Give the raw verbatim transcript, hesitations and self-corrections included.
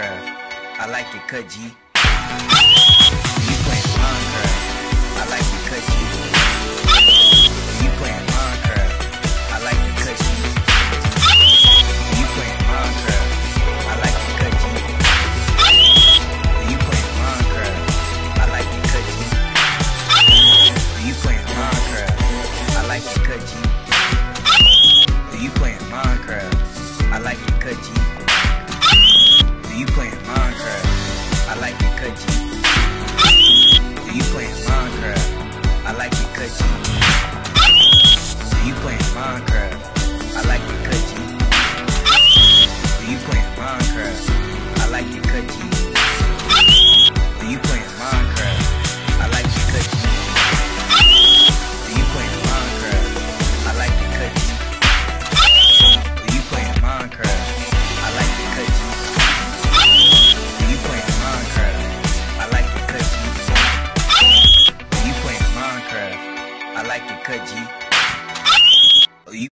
Minecraft? I like it cut G. You playing Minecraft? I like it cut G. You playing Minecraft? I like it cut G. You playing Minecraft? I like it cut G. You playing Minecraft? I like it cut G. You playing Minecraft? I like it cut G. You playing Minecraft? I like it cut G. You playing Minecraft? I like it cut G. You playing Minecraft? I like it cut G. You playing Minecraft? I like it cut G. You playing Minecraft? I like it cut G. You playing Minecraft? I like it cut G. You playing Minecraft? I like it cut G. You playing Minecraft? I like it cut G. You playing Minecraft? I like it cut G. You playing Minecraft? I like it cut G.